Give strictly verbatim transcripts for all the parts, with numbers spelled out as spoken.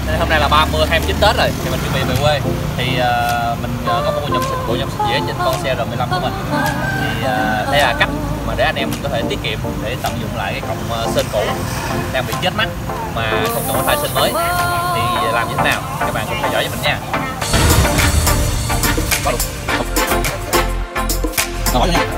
Nên hôm nay là ba mươi hai mươi chín Tết rồi thì mình chuẩn bị về quê. Thì uh, mình uh, có một bộ nhôm xịt bộ nhôm xịt dễ trên con xe R mười lăm của mình. Thì uh, đây là cách mà để anh em có thể tiết kiệm để tận dụng lại cái cọng uh, sơn cũ đang bị chết mắt mà không cần phải thay sơn mới. Thì làm như thế nào các bạn cùng theo dõi với mình nha. Rồi nha.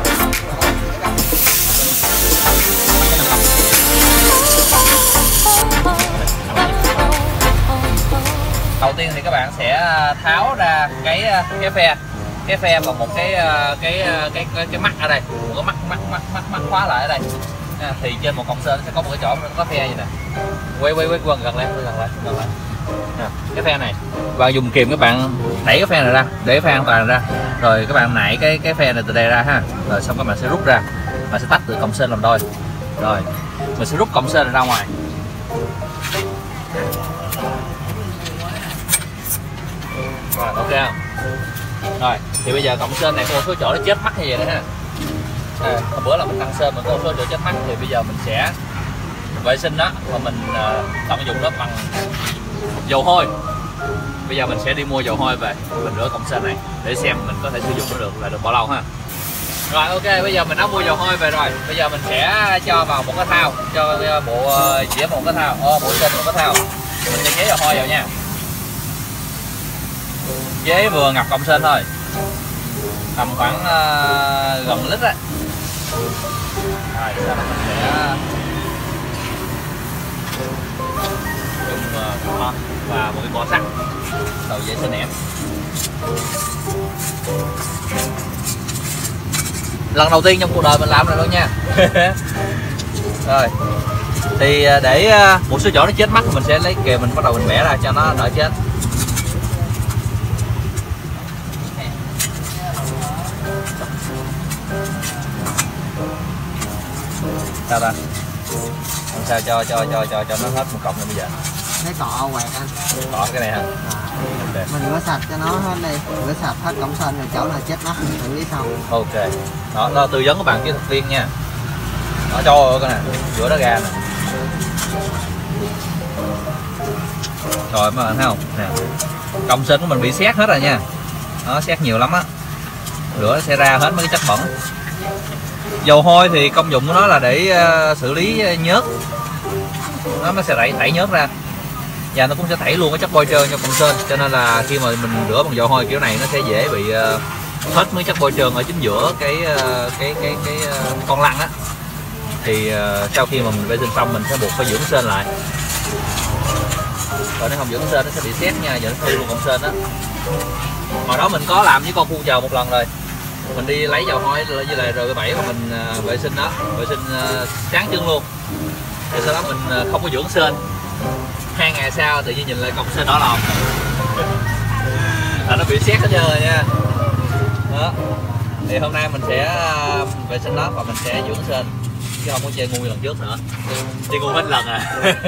Đầu tiên thì các bạn sẽ tháo ra cái cái phe cái phe và một cái cái cái cái, cái mắt ở đây, một cái mắt mắt mắt mắt mắt khóa lại ở đây. À, thì trên một cọng sơn sẽ có một cái chỗ nó có phe như này. Quay quay quay gần gần lên, gần lại, gần lại. À, cái phe này và dùng kìm các bạn đẩy cái phe này ra để cái phe an toàn ra, rồi các bạn nảy cái cái phe này từ đây ra ha, rồi xong các bạn sẽ rút ra và sẽ tách từ cọng sơn làm đôi, rồi mình sẽ rút cọng sơn này ra ngoài. Rồi ok không? Rồi thì bây giờ cọng sơn này có một số chỗ nó chết mắt như vậy đó ha. À, hôm bữa là mình tăng sơn mà có một số chỗ chết mắt thì bây giờ mình sẽ vệ sinh đó và mình uh, tận dụng nó bằng dầu hôi. Bây giờ mình sẽ đi mua dầu hôi về mình rửa cọng sơn này để xem mình có thể sử dụng nó được là được bao lâu ha. Rồi ok, bây giờ mình đã mua dầu hôi về rồi, bây giờ mình sẽ cho vào một cái thau, cho bộ dĩa một cái thau, ô, bộ sơn một cái thau, mình sẽ chế dầu hôi vào nha. Chế vừa ngập cọng sơn thôi, tầm khoảng uh, gần lít đấy. Rồi sau đó mình sẽ dùng uh, con và một cái cọ sắt đầu dây sơn nẻm. Lần đầu tiên trong cuộc đời mình làm này luôn nha. Rồi thì để uh, một số chỗ nó chết mắt mình sẽ lấy kìm mình bắt đầu mình bẻ ra cho nó đỡ chết. Sao ta? Làm sao cho cho cho cho cho nó hết một cọng này bây giờ? Lấy cọ quẹt anh. Cọ cái này hả? À. Okay. Mình rửa sạch cho nó hết đi, rửa sạch hết cọng sơn rồi chỗ nào chết mắt mình xử lý sau. Ok. Đó, nó tư vấn các bạn kỹ thuật viên nha. Nó cho cái này, rửa nó ra nè. Rồi mấy bạn thấy không? Nè. Cọng sơn của mình bị sét hết rồi nha. Nó sét nhiều lắm á. Rửa nó sẽ ra hết mấy cái chất bẩn. Dầu hôi thì công dụng của nó là để uh, xử lý nhớt, nó nó sẽ đẩy tẩy nhớt ra và nó cũng sẽ tẩy luôn cái chất bôi trơn cho cọng sơn, cho nên là khi mà mình rửa bằng dầu hôi kiểu này nó sẽ dễ bị uh, hết mấy chất bôi trơn ở chính giữa cái uh, cái cái cái uh, con lăn á. Thì uh, sau khi mà mình vệ sinh xong mình sẽ buộc phải dưỡng sơn lại, rồi nếu không dưỡng sơn nó sẽ bị sét nha, giờ nó hư luôn cọng sơn á. Hồi đó mình có làm với con cu chờ một lần rồi, mình đi lấy dầu hôi với lại R bảy và mình uh, vệ sinh đó, vệ sinh uh, sáng chân luôn. Rồi sau đó mình uh, không có dưỡng sơn. Hai ngày sau tự nhiên nhìn lại cọng sơn đỏ lòm. Là nó bị sét hết trơn rồi nha. Đó. Thì hôm nay mình sẽ uh, vệ sinh đó và mình sẽ dưỡng sơn, chứ không có chơi ngu như lần trước nữa. Chơi ngu hết lần à.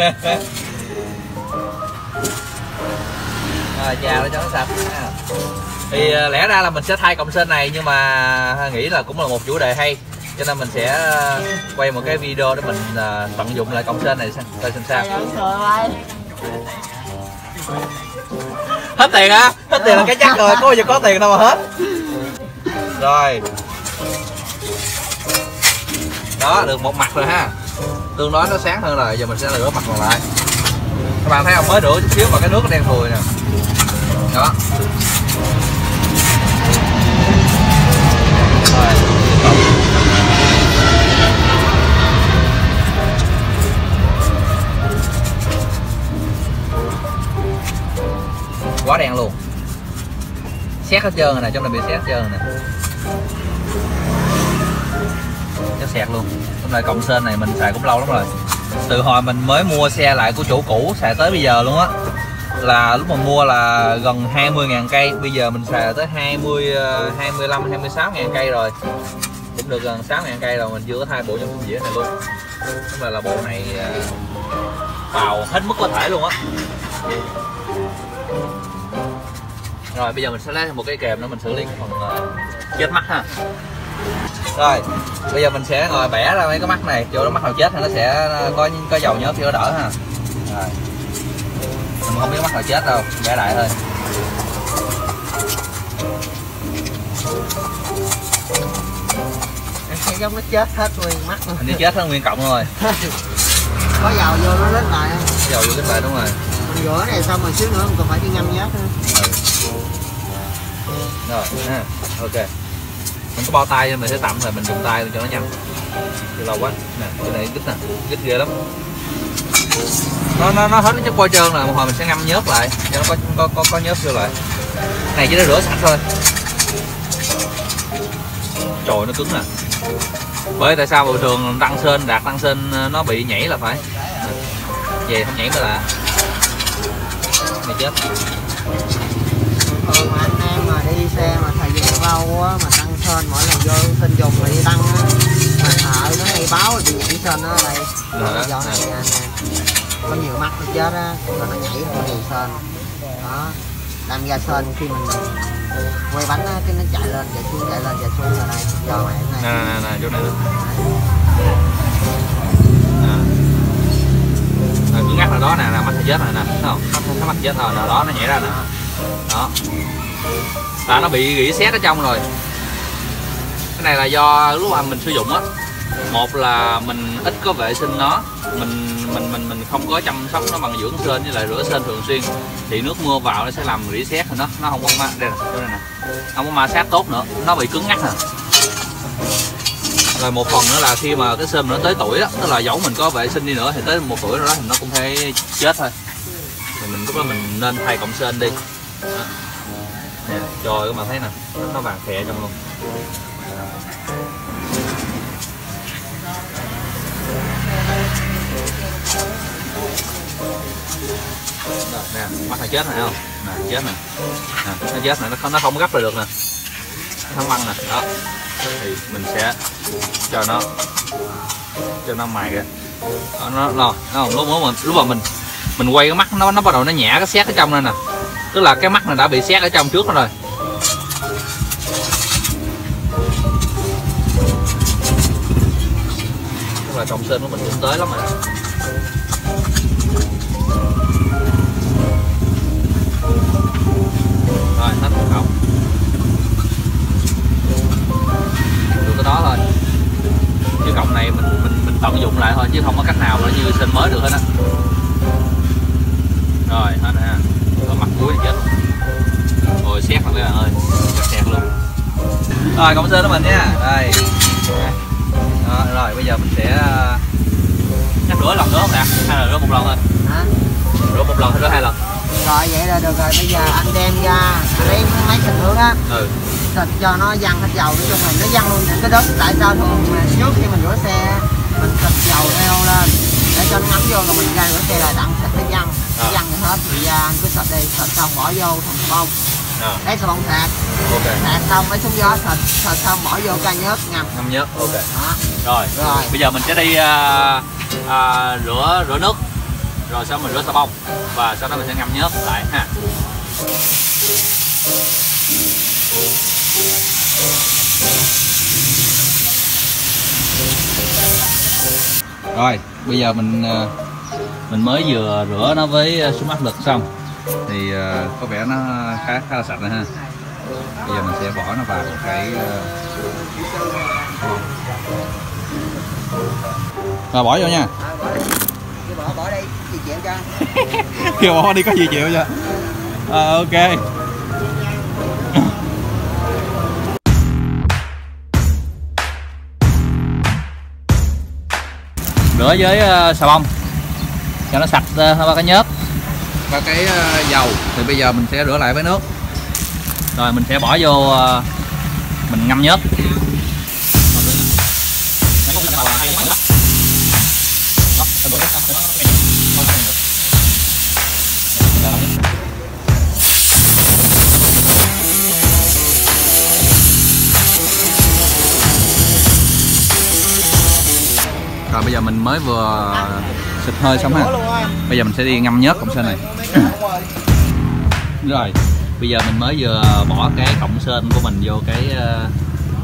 Rồi chào để cho nó sạch nha. Thì lẽ ra là mình sẽ thay cọng sơn này nhưng mà nghĩ là cũng là một chủ đề hay, cho nên mình sẽ quay một cái video để mình tận dụng lại cọng sơn này coi xem sao. Hết tiền hả? Hết tiền là cái chắc rồi, có bao giờ có tiền đâu mà hết. Rồi đó, được một mặt rồi ha, tương đối nó sáng hơn rồi. Giờ mình sẽ rửa mặt còn lại. Các bạn thấy không, mới rửa chút xíu mà cái nước nó đen thùi nè. Đó. Rồi. Quá đen luôn, sét hết trơn rồi nè, trong này bị sét hết trơn rồi nè, nó sẹt luôn. Trong này cọng sơn này mình xài cũng lâu lắm rồi, từ hồi mình mới mua xe lại của chủ cũ xài tới bây giờ luôn á, là lúc mà mua là gần hai mươi ngàn cây, bây giờ mình xài tới hai mươi, hai mươi lăm, hai mươi sáu ngàn cây rồi, cũng được gần sáu ngàn cây rồi, mình chưa có thay bộ nhôm xịt dĩa này luôn. Tức là, là bộ này vào hết mức có thể luôn á. Rồi bây giờ mình sẽ lấy một cái kềm nữa mình xử lý cái phần uh, chết mắt ha. Rồi bây giờ mình sẽ ngồi bẻ ra mấy cái mắt này, chỗ đó mắt nào chết thì nó sẽ có có dầu nhớt thì nó đỡ ha. Rồi mình không biết mắt mất là chết đâu, giả đại thôi. Cái giống nó chết hết nguyên mắt luôn. Hình như chết hết nguyên cộng rồi. Có dầu vô nó lết lại. Dầu vô lết lại đúng rồi. Mình rửa này xong rồi xíu nữa mình còn phải đi ngâm nhớt nữa. Ừ. Rồi ha, ok. Mình có bao tay mình sẽ tạm thời mình dùng tay cho nó nhanh. Chứ lâu quá. Nè, cái này gít nè, gít ghê lắm. Nó nó nó hết cái chất bôi trơn rồi, một hồi mình sẽ ngâm nhớt lại cho nó có có có, có nhớt vô lại. Này chỉ để rửa sạch thôi. Trời nó cứng nè. Bởi tại sao bình thường tăng sên đạt tăng sên nó bị nhảy là phải. Về không nhảy mới lạ. Này chết. Thường mà anh em mà đi xe mà thời gian lâu á mà tăng sên mỗi lần vô sên dùng là đi tăng á mà thợ nó hay báo bị nhảy sên ở đây. Rồi do này nè, có nhiều mắt nó chết á rồi nó nhảy ra nhiều sên đó, làm ra sên khi mình quay bánh á cái nó chạy lên chạy xuống chạy lên chạy xuống ở đây do này này nè nè nè chỗ này nè. À, cứ ngắt là đó nè, là mắt thì chết rồi nè, thấy không? Nó mắt chết rồi, là đó nó nhảy ra nè. Đó. Là nó bị rỉ sét ở trong rồi. Cái này là do lúc mà mình sử dụng á, một là mình ít có vệ sinh nó, mình mình mình mình không có chăm sóc nó bằng dưỡng sên với lại rửa sên thường xuyên thì nước mưa vào nó sẽ làm rỉ sét rồi nó nó không có ma đây nè, đây nè. Không có ma sát tốt nữa, nó bị cứng ngắc nè. Rồi một phần nữa là khi mà cái sên nó tới tuổi đó, tức là dẫu mình có vệ sinh đi nữa thì tới một tuổi rồi đó thì nó cũng phải chết thôi. Thì mình lúc đó mình nên thay cọng sên đi. Đó. Nè, trời các bạn thấy nè, nó vàng khè trong luôn. Rồi, nè, mắt nó chết này không? Nè, chết nè. Nè, nó chết nè, nó không nó không gấp lại được nè. Nó không băng nè, đó. Thì mình sẽ cho nó cho nó mài ra. Đó, nó nó nó lúc mà mình lúc mà mình mình quay cái mắt nó nó bắt đầu nó nhả cái sét ở trong đây nè. Tức là cái mắt này đã bị sét ở trong trước rồi. Tức là cọng sên của mình cũng tới lắm rồi. Rồi hết một cọng. Được cái đó thôi. Chứ cọng này mình mình mình tận dụng lại thôi chứ không có cách nào nó như sên mới được hết á. Rồi hết ha. Ở mặt cuối chết luôn. Rồi xét rồi mấy bạn ơi, xét luôn. Rồi cọng sên của mình nha. Đây. Đó, rồi bây giờ mình sẽ chắc rửa lần nữa không nè, hay là rửa một lần thôi? Hả? Rửa một lần hay rửa hai lần? Rồi vậy là được rồi, bây giờ anh đem ra anh lấy máy xịt nước á, ừ. xịt cho nó văng hết dầu, nói chung là nó văng luôn những cái đất. Tại sao thường mà trước khi mình rửa xe mình xịt dầu theo lên để cho nó ngấm vô rồi mình ra rửa xe là đặng xịt cái văng, à. văng thì hết thì ra anh cứ xịt đi, xịt xong bỏ vô thùng xà bông, à. lấy xà bông sạc, okay. sạc xong lấy xuống gió xịt, xịt xong bỏ vô ca nhớt ngâm, ngâm nhớt, ok. Đó. Rồi. rồi, bây giờ mình sẽ đi uh, uh, rửa rửa nước, rồi sau mình rửa xà bông và sau đó mình sẽ ngâm nhớt lại ha. Rồi, bây giờ mình mình mới vừa rửa nó với súng áp lực xong thì có vẻ nó khá khá là sạch rồi ha. Bây giờ mình sẽ bỏ nó vào cái rồi bỏ vô nha. Bỏ bỏ đi, gì chịu cho. Kêu bỏ đi có gì chịu cho. À, ok. Rửa với uh, xà bông cho nó sạch uh, ba cái nhớt và cái uh, dầu. Thì bây giờ mình sẽ rửa lại với nước, rồi mình sẽ bỏ vô uh, mình ngâm nhớt. Rồi bây giờ mình mới vừa xịt hơi xong ha. Bây giờ mình sẽ đi ngâm nhớt cọng sên này. Rồi bây giờ mình mới vừa bỏ cái cọng sên của mình vô cái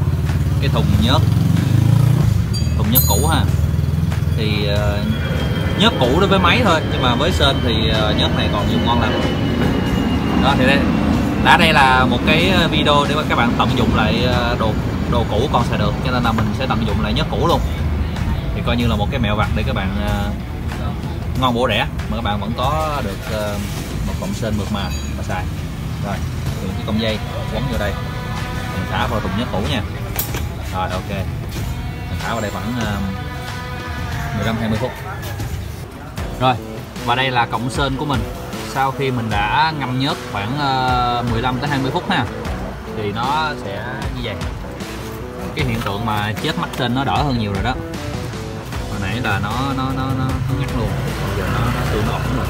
cái thùng nhớt, thùng nhớt cũ ha. Thì nhớt cũ đối với máy thôi, nhưng mà với sên thì nhớt này còn dùng ngon lắm. Đó thì đây đã đây là một cái video để các bạn tận dụng lại đồ đồ cũ còn xài được, cho nên là mình sẽ tận dụng lại nhớt cũ luôn, thì coi như là một cái mẹo vặt để các bạn uh, ngon bổ rẻ mà các bạn vẫn có được uh, một cọng sên mượt mà mà xài. Rồi dùng cái cọng dây quấn vô đây, mình thả vào thùng nhớt cũ nha. Rồi ok, mình thả vào đây khoảng uh, mười lăm hai mươi phút. Rồi và đây là cọng sên của mình sau khi mình đã ngâm nhớt khoảng uh, mười lăm tới hai mươi phút ha, thì nó sẽ như vậy. Cái hiện tượng mà chết mắt sên nó đỡ hơn nhiều rồi đó. Hồi nãy là nó nó nó nó, nó ngắt luôn, bây giờ nó nó tương nó ổn rồi.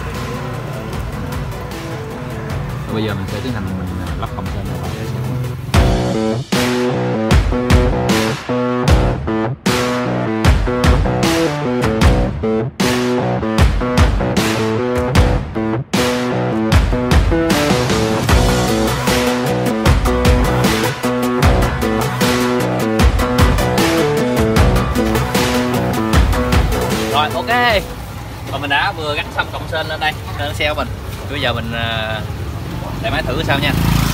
Rồi bây giờ mình sẽ tiến hành mình lắp cọng sên vào. Rồi ok, và mình đã vừa gắn xong cọng sên lên đây lên xe của mình. Bây giờ mình để máy thử sao nha.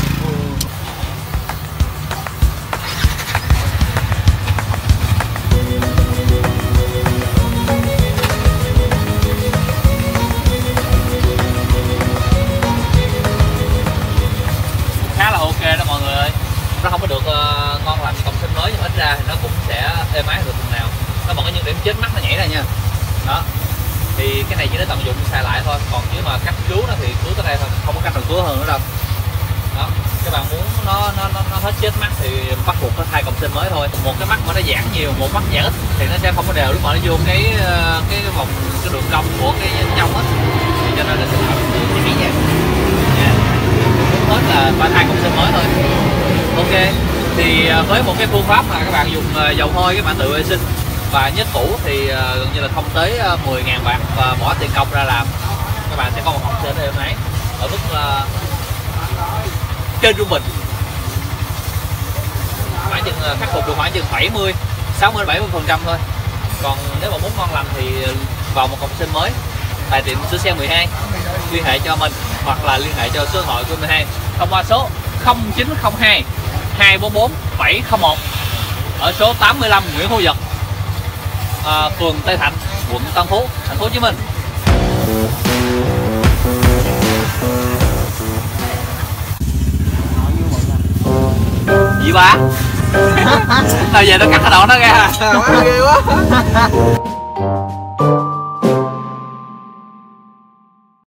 Khá là ok đó mọi người ơi. Nó không có được uh, ngon lành cọng sên mới, nhưng ít ra thì nó cũng sẽ êm ái được phần nào. Nó vẫn có những điểm chết mắt nó nhảy ra nha. Đó thì cái này chỉ để tận dụng xài lại thôi, còn chứ mà cách cứu nó thì cứu tới đây thôi, không có cách nào cứu hơn nữa đâu. Đó, các bạn muốn nó nó nó, nó hết chết mắt thì bắt buộc phải thay cọng sên mới thôi. Một cái mắt mà nó giãn nhiều, một mắt giãn ít thì nó sẽ không có đều lúc mà nó vô cái cái vòng cái đường cong của cái trong á, thì cho nên là sẽ tạo cái nhảy nha. Hết là phải thay cọng sên mới thôi. Ok, thì với một cái phương pháp mà các bạn dùng dầu hôi các bạn tự vệ sinh và nhớt cũ thì gần như là không tới mười ngàn bạc và bỏ tiền công ra làm, các bạn sẽ có một cọng sên êm ái ở mức uh, trên trung bình, khoảng chừng khắc phục được khoảng chừng bảy mươi sáu mươi bảy mươi phần trăm thôi. Còn nếu mà muốn ngon lành thì vào một cọng sên mới tại tiệm sửa xe mười hai liên hệ cho mình, hoặc là liên hệ cho số điện thoại của mười hai thông qua số không chín không hai hai bốn bốn bảy không một ở số tám mươi lăm Nguyễn Hữu Dật, à, phường Tây Thạnh, quận Tân Phú, thành phố Hồ Chí Minh. Gì ba? Tao về nó cắt cái đoạn đó ra. Ghê quá.